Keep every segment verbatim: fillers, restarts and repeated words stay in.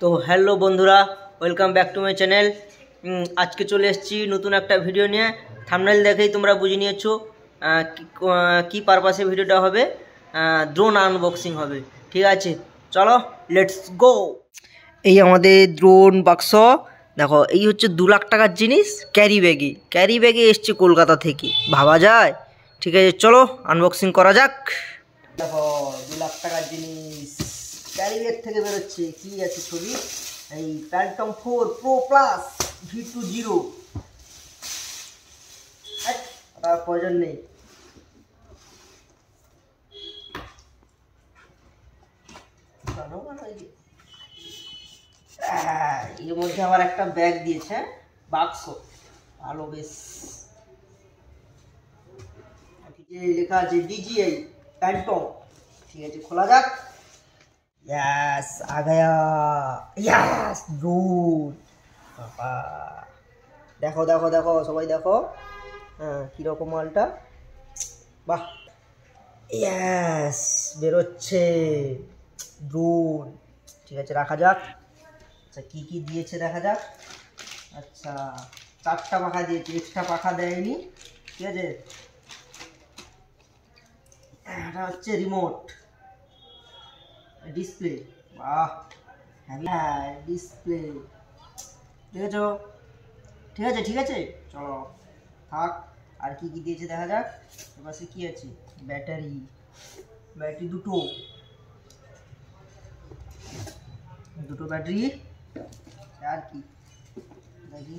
তো হ্যালো বন্ধুরা, welcome back to my channel. আজকে চলে এসেছি নতুন একটা ভিডিও নিয়ে। থাম্বনেল দেখেই তোমরা বুঝে নিয়েছো কি পারপাসে ভিডিওটা হবে। ড্রোন আনবক্সিং হবে, ঠিক আছে? চলো লেটস গো। এই আমাদের ড্রোন বাক্স, দেখো এই হচ্ছে দু লাখ টাকার জিনিস। ক্যারি ব্যাগে ক্যারি ব্যাগে এসছে কলকাতা থেকে, ভাবা যায়? ঠিক আছে, চলো আনবক্সিং করা যাক। দেখো দু লাখ টাকার জিনিস ক্যারি ব্যাগ থেকে বেরোচ্ছে। কি আছে ছবি? এই Phantom four pro plus V two zero. তার প্রয়োজন নেই। এর মধ্যে আবার একটা ব্যাগ দিয়েছে, বাক্স, ভালো বেশ। লেখা আছে ডিজিআই প্যান্টম। ঠিক আছে, খোলা যাক। यस आ गया, यस ড্রোন। বাবা দেখো দেখো দেখো সবাই দেখো, হ্যাঁ কীরকম মালটা, বাহ। यस বেরোচ্ছে ড্রোন। ঠিক আছে, রাখা যাক। আচ্ছা কী কী দিয়েছে দেখা যাক। আচ্ছা চারটা পাখা দিয়েছে, এক্সট্রা পাখা দেয়নি। ঠিক আছে, এটা হচ্ছে রিমোট, ডিসপ্লে। বাহ, হ্যাঁ ডিসপ্লে। ঠিক আছে ঠিক আছে ঠিক আছে চলো থাক। আর কি কি দিয়েছে দেখা যাক। এপাশে কি আছে? ব্যাটারি, ব্যাটারি দুটো দুটো ব্যাটারি। আর কি দেখি,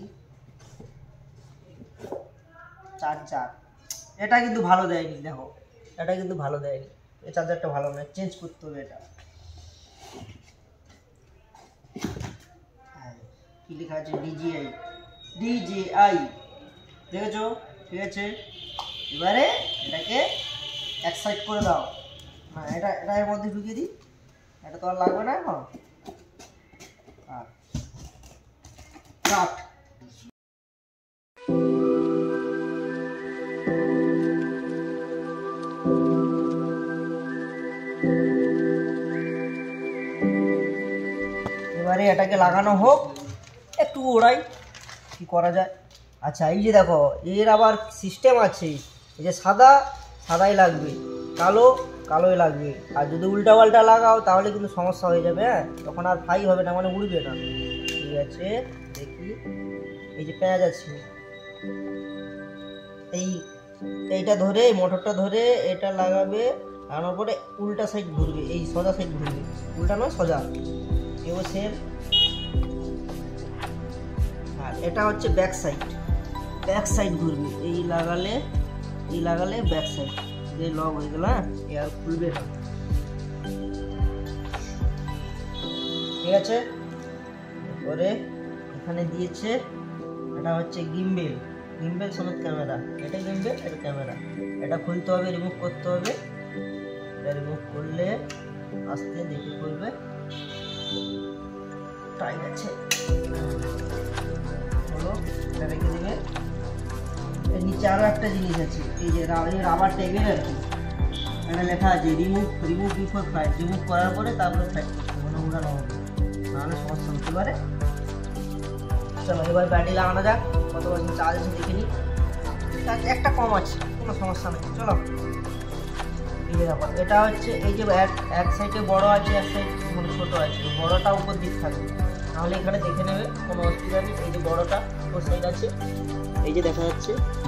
চার্জার। এটা কিন্তু ভালো দেয়নি, দেখো এটা কিন্তু ভালো দেয়নি। এই চার্জারটা ভালো নয়, চেঞ্জ করতে হবে এটা। কি লেখা আছে? DJI, DJI. দেখেছো? ঠিক আছে, এবারে এটাকে এক সাইড করে দাও। হ্যাঁ এটা এটা এর মধ্যে ঢুকিয়ে দিই। এটা তো আর লাগবে না এখন। আর কাট। এবারে এটাকে লাগানো হোক, একটু ওড়াই, কি করা যায়। আচ্ছা এই যে দেখো, এর আবার সিস্টেম আছে। এই যে সাদা সাদাই লাগবে, কালো কালোই লাগবে। আর যদি উল্টা পাল্টা লাগাও তাহলে কিন্তু সমস্যা হয়ে যাবে। হ্যাঁ তখন আর ফাই হবে না, মানে উড়বে না। ঠিক আছে দেখি, এই যে পেঁয়াজ আছে, এই এইটা ধরে, এই মোটরটা ধরে এটা লাগাবে। লাগানোর পরে উল্টা সাইড ঘুরবে, এই সোজা সাইড ঘুরবে, উল্টা নয় সোজা। এবার আর এটা হচ্ছে ব্যাক সাইড, ব্যাক সাইড ঘুরবে। এই লাগালে এই লাগালে ব্যাক সাইড, এই লক হয়ে গেল। হ্যাঁ এ আর খুলবে না। ঠিক আছে, এরপরে এখানে দিয়েছে, এটা হচ্ছে গিম্বেল, গিম্বেল সমেত ক্যামেরা। এটা গিম্বেল, এটা ক্যামেরা। এটা খুলতে হবে, রিমুভ করতে হবে। এটা রিমুভ করলে আস্তে দেখে খুলবে। টাইট আছে, হলো। এটা রেখে দেবে। এর নিচে আরও একটা জিনিস আছে, এই যে রাবার টাইপের আর কি। এটা লেখা আছে remove remove before flight. Remove করার পরে তারপরে ফ্লাইট করতে হবে, মানে উড়ানো হবে, নাহলে সমস্যা হতে পারে। চলো এবার ব্যাটারি লাগানো যাক। কত পার্সেন্ট চার্জ আছে দেখে নিই। চার্জ একটা কম আছে, কোনো সমস্যা নেই। চলো এই যে দেখো, এটা হচ্ছে এই যে এক এক সাইডে বড় আছে, এক সাইড মানে ছোটো আছে। বড়টা উপর দিক থাকবে, নাহলে এখানে দেখে নেবে, কোনো অসুবিধা নেই। এই যে বড়টা উপর সাইড আছে, এই যে দেখা যাচ্ছে।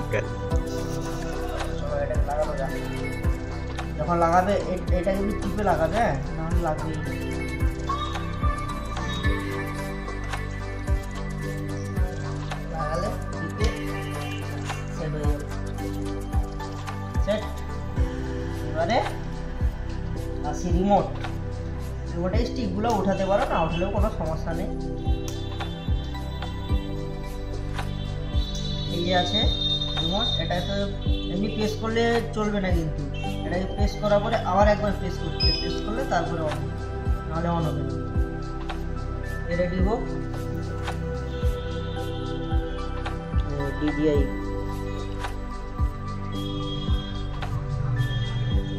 চলো এটা লাগানো যাক। যখন লাগাবে এটা কিন্তু টিপে লাগাবে, হ্যাঁ নাহলে লাগবে। লাগালে টিপে সেট হয়ে যাবে। সেট। এবারে আসি রিমোট। রিমোটে স্টিকগুলো উঠাতে পারো, না উঠলেও কোনো সমস্যা নেই। এই যে আছে রিমোট। এটা তো এমনি প্রেস করলে চলবে না, কিন্তু এটাকে প্রেস করার পরে আবার একবার প্রেস করতে হবে। প্রেস করলে তারপরে অন, নাহলে অন হবে না। রেডি হোক। ডিজিআই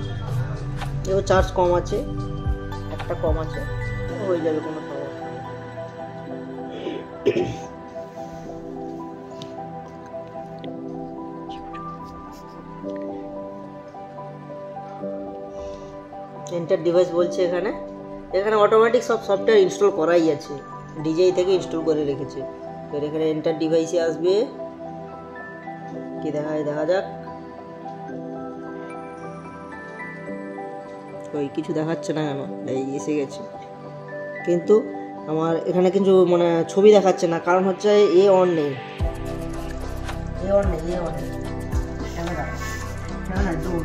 এও চার্জ কম আছে, একটা কম আছে, হয়ে যাবে, কোনো সমস্যা নেই। এন্টার ডিভাইস বলছে এখানে এখানে অটোমেটিক সব সফটওয়্যার ইনস্টল করাই আছে, ডিজেই থেকে ইনস্টল করে রেখেছে। এর এখানে এন্টার ডিভাইসে আসবে, কি দেখায় দেখা যাক। ওই কিছু দেখাচ্ছে না কেন, এই এসে গেছে, কিন্তু আমার এখানে কিছু মানে ছবি দেখাচ্ছে না, কারণ হচ্ছে এ অন নেই, এ অন নেই, এ অন নেই ক্যামেরা, না না ডোর।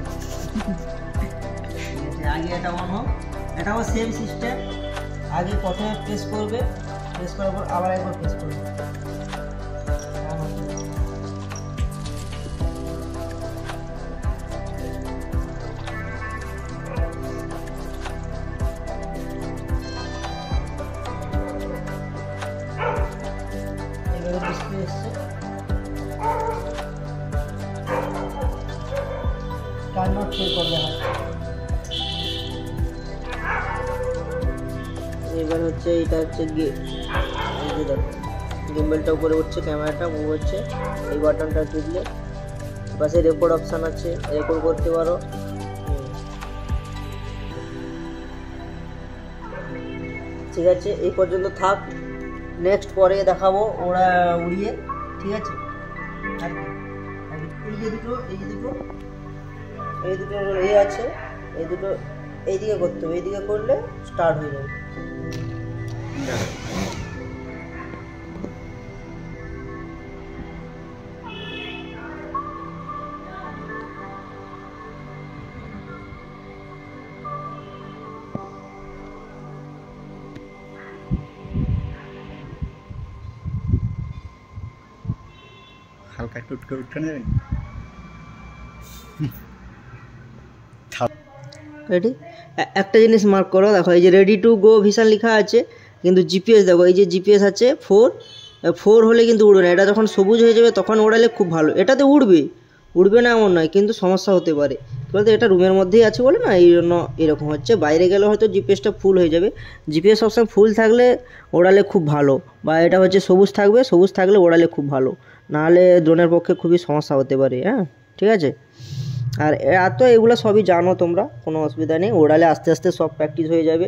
আগে এটা অন হোক, এটাও সেম সিস্টেম। আগে প্রথমে প্রেস করবে, প্রেস করার পর আবার একবার প্রেস করবে। এবারে ডিসপ্লে এসছে, কার নট প্লে করবে না। এবার হচ্ছে এটা হচ্ছে গিম্বেলটা উপরে উঠছে, ক্যামেরাটা মুভ হচ্ছে, এই বাটনটা টিপলে পাশে রেকর্ড অপশান আছে, রেকর্ড করতে পারো। ঠিক আছে, এই পর্যন্ত থাক, নেক্সট পরে দেখাবো ওরা উড়িয়ে। ঠিক আছে, আর এই যে দুটো এই যে দুটো এই দুটো এ আছে, এই দুটো এইদিকে করতে হবে, এইদিকে করলে স্টার্ট হয়ে যাবে। হালকা একটু উঠকে উঠে নেবেন। রেডি, একটা জিনিস মার্ক করো, দেখো এই যে রেডি টু গো ভিশন লেখা আছে, কিন্তু জিপিএস দেখো এই যে জিপিএস আছে ফোর, ফোর হলে কিন্তু উড়বে না। এটা যখন সবুজ হয়ে যাবে তখন ওড়ালে খুব ভালো। এটাতে উড়বে, উড়বে না এমন নয়, কিন্তু সমস্যা হতে পারে বলতে এটা রুমের মধ্যেই আছে বলে না, এই জন্য এরকম হচ্ছে। বাইরে গেলে হয়তো জিপিএসটা ফুল হয়ে যাবে। জিপিএস সবসময় ফুল থাকলে ওড়ালে খুব ভালো, বা এটা হচ্ছে সবুজ থাকবে, সবুজ থাকলে ওড়ালে খুব ভালো, নাহলে ড্রোনের পক্ষে খুবই সমস্যা হতে পারে। হ্যাঁ ঠিক আছে, আর এত এগুলো সবই জানো তোমরা, কোনো অসুবিধা নেই, ওড়ালে আস্তে আস্তে সব প্র্যাকটিস হয়ে যাবে।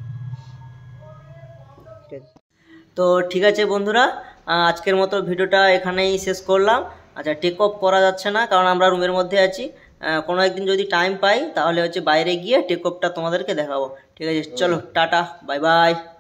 তো ঠিক আছে বন্ধুরা, আজকের মতো ভিডিওটা এখানেই শেষ করলাম। আচ্ছা, টেক অফ করা যাচ্ছে না কারণ আমরা রুমের মধ্যে আছি। কোনো একদিন যদি টাইম পাই তাহলে হচ্ছে বাইরে গিয়ে টেক অফটা তোমাদেরকে দেখাবো। ঠিক আছে, চলো টাটা, বাই বাই।